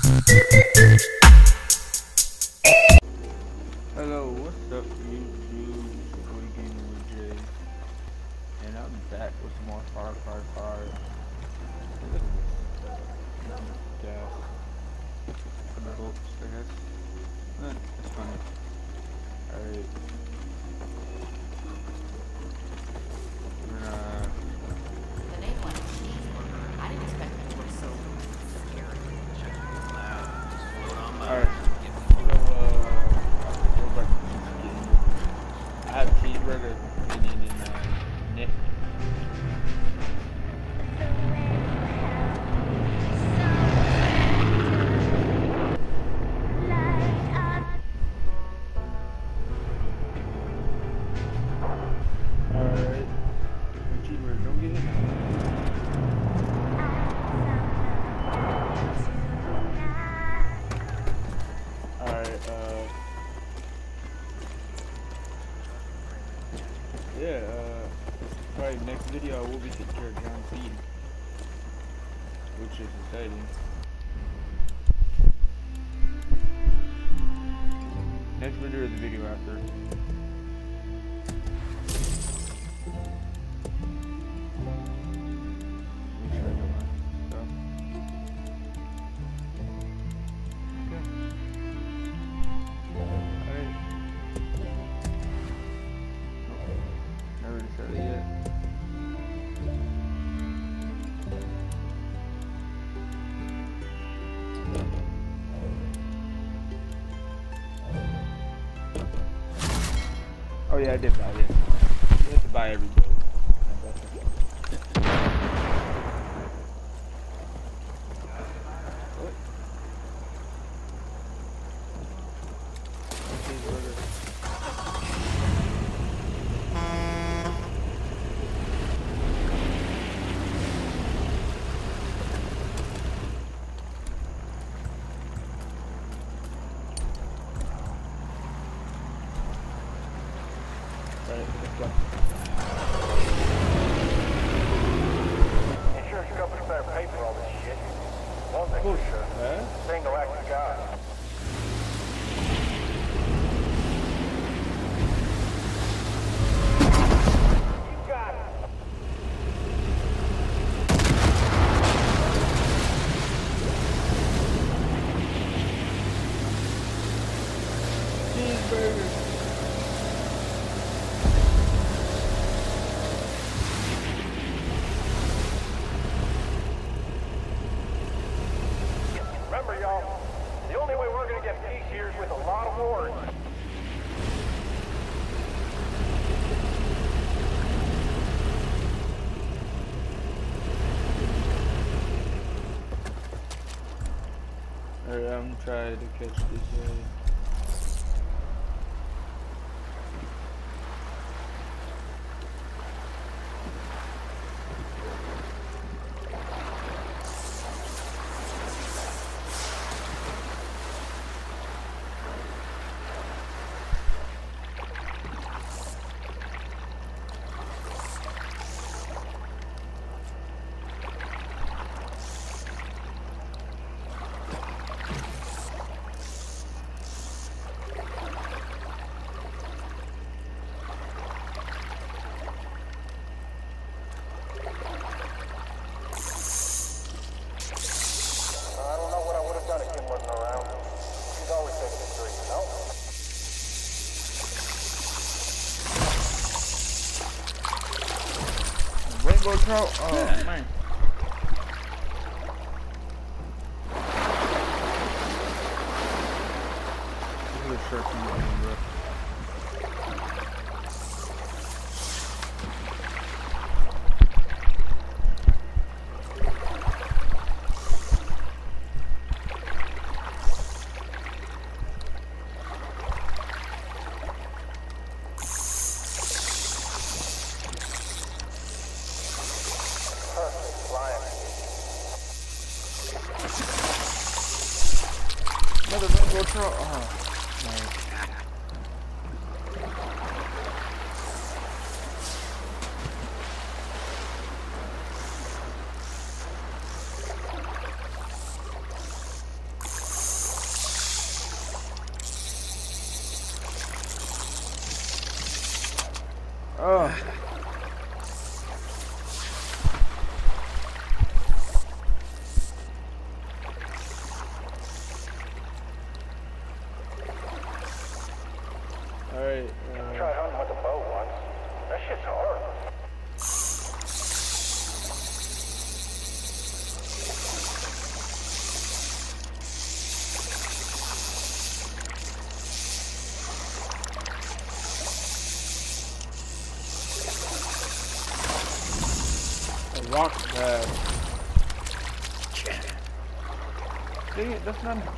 Hello, what's up YouTube? It's your boy Gamer with Jay, and I'm back with some more Far Cry 5. Look at this. Gas. For the bolts, I guess. That's funny. Alright. The name like cheeseburger. I didn't expect it to look so scary. Alright. So, go back to chicken. I have cheeseburger, Indian, and Nick. Alright. Cheeseburger, don't get hit now. Alright, yeah, probably next video I will be taking care of John Seed, which is exciting. Next video is the video after. Make sure I get my stuff. Okay. Alright. Never decided yet. Oh yeah, I did buy it. You have to buy every build. What? Cheeseburger. Right, let's go. Insurance company better pay for all this shit. One thing for sure, Huh? this ain't no act of God. You got it. Cheeseburger. Remember, y'all, the only way we're gonna get peace here is with a lot of wars. Alright, I'm trying to catch this I don't know what I would have done if Kim wasn't around. She's always taking it straight, you know? Rainbow trout? Oh, man. Look at the shark in the bro. Perfect, flying. Another rainbow trout? Oh, man. Oh. Alright, Tried hunting with a bow once. That shit's hard. a rock bag. Dang it, that's not.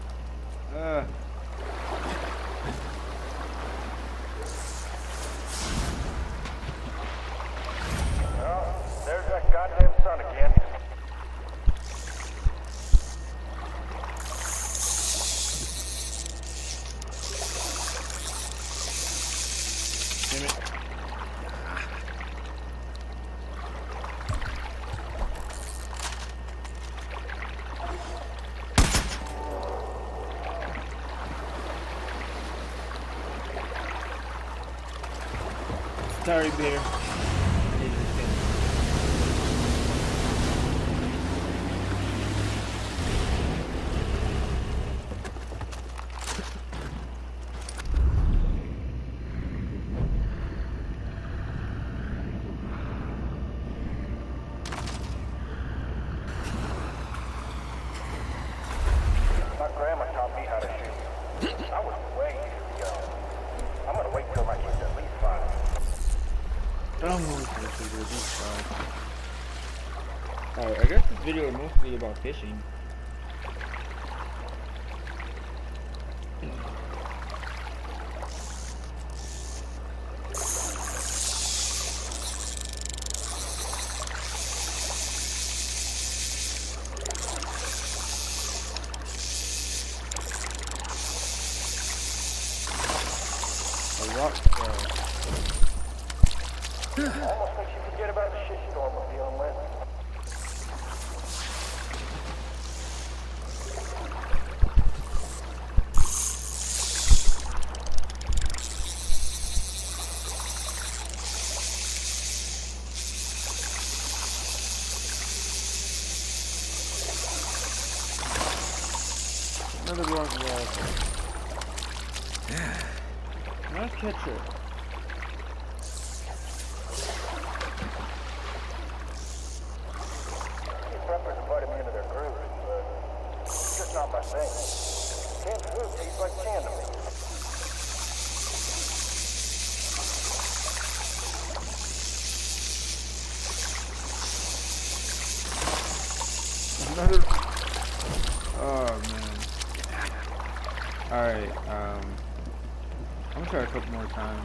Well, there's that goddamn sun again. Damn it. Sorry, bear. I need this thing. My grandma taught me how to shoot. I was way too young. I'm gonna wait till my kid's at least 5. Alright, I guess this video is mostly about fishing. A rock Almost makes you forget about the shitstorm we're dealing with. Another rock wall. Nice catcher. Preppers invited me into their group, but it's just not my thing. Canned food tastes like can to me. Another. Oh man. Alright, I'm gonna try a couple more times.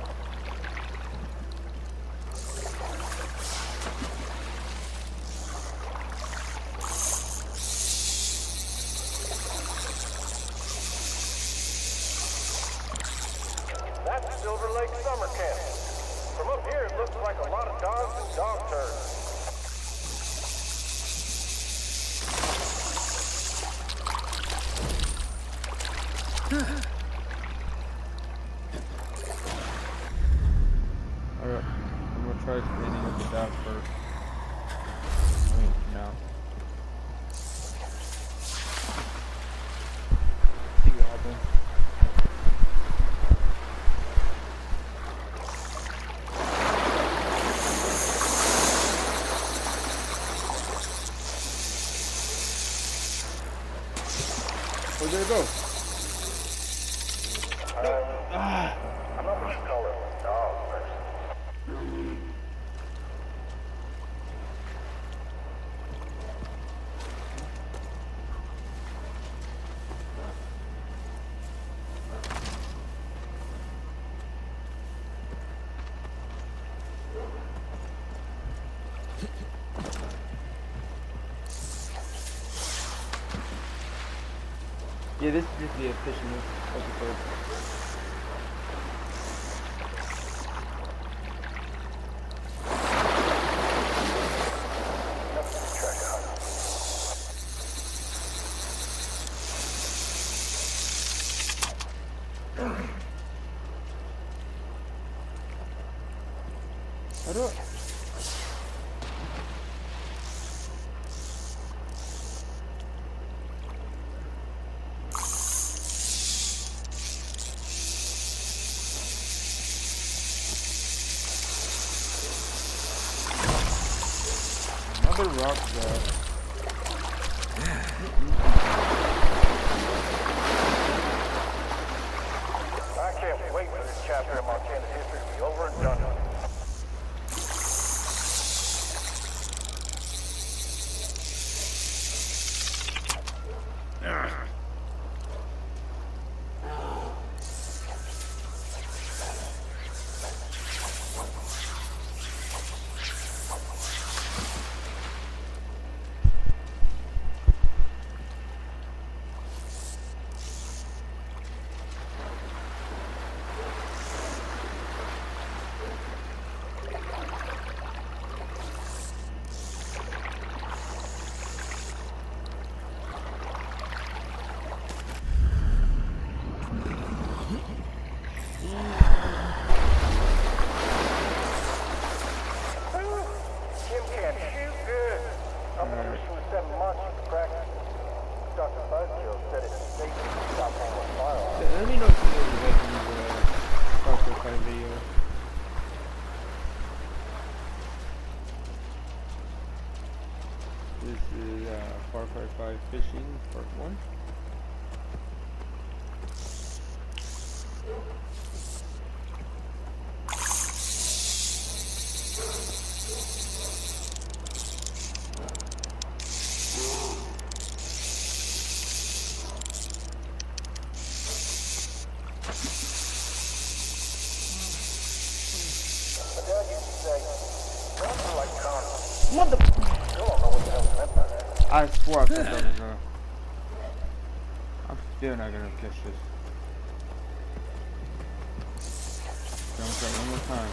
That's Silver Lake Summer Camp. From up here, it looks like a lot of dogs and dog turds. Alright, I'm gonna try standing at the dock first. I mean, no. See what happens. Where'd they go? I'm not what you call a dog person. Yeah, this is just the official episode. Shut up. Another rock drop. I can't wait for this chapter in Montana's history to be over and done with. Kim can shoot good. I'm gonna pursue 7 months of practice. Dr. Buzzkill said it's safe to stop handling firearms. Let me know if you guys like these Far Cry 5 videos. This is Far Cry 5 Fishing Part 1. My dad used to say, guns are like condoms. Mother. Still don't know what the hell meant by that. I swore I put that in. I'm still not gonna catch this. Don't try one more time.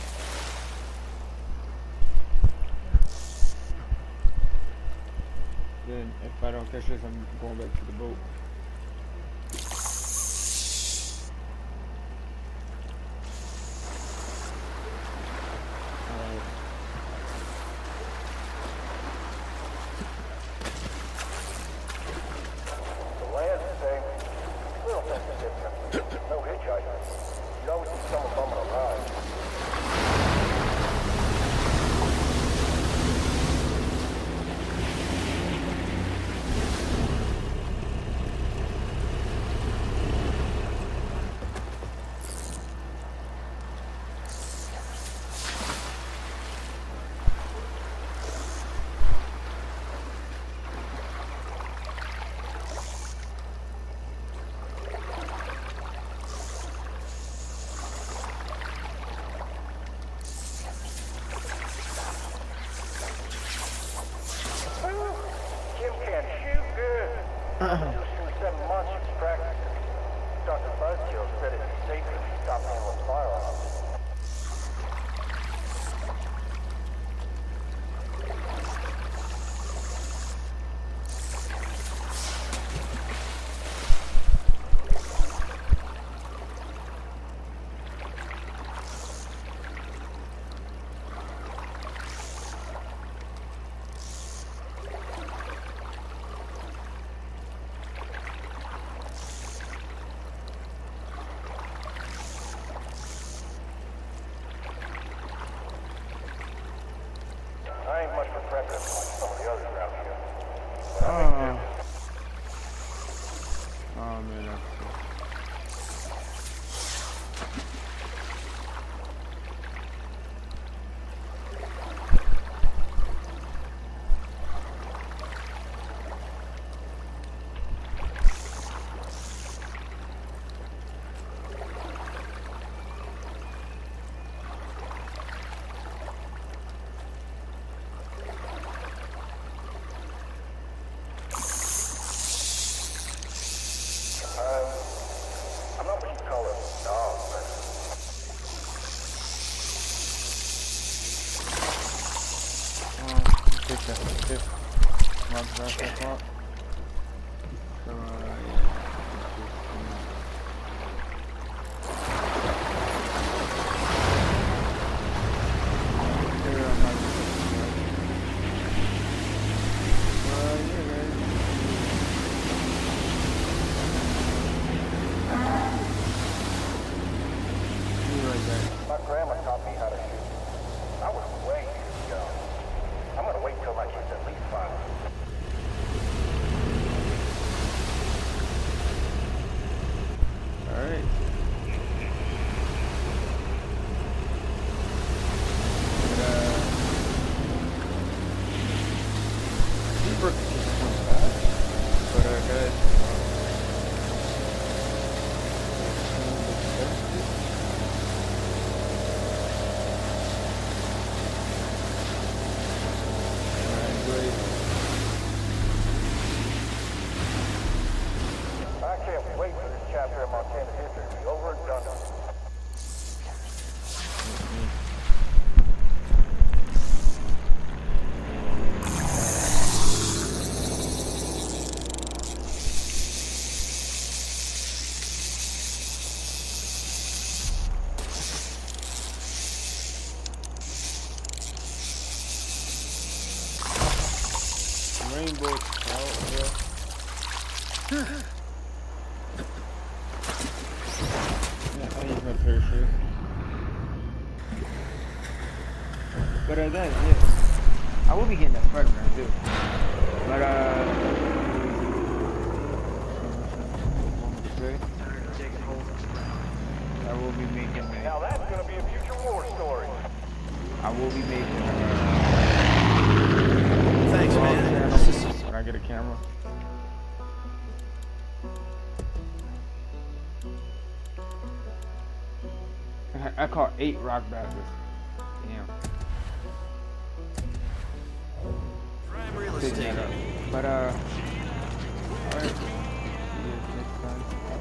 Then, if I don't catch this, I'm going back to the boat. The land's the same. Little things are different. No hitchhikers. You always see someone bumming a ride. Kim can shoot good. Just 7 months she was practicing. Dr. Buzzkill said it's safe to stop handling firearms. I ain't much for practice like some of the others around here. But I make do. Oh man, that's Montana history be over and done with. Rainbow trout, bro. Yeah, I use my parachute. But that's it. I will be getting that Spider-Man too. But I will be making Now that's gonna be a future war story. I will be making Thanks, man. when I get a camera. I caught 8 rock basses. Damn. Prime real Picking estate. that up. But alright. See you guys next time.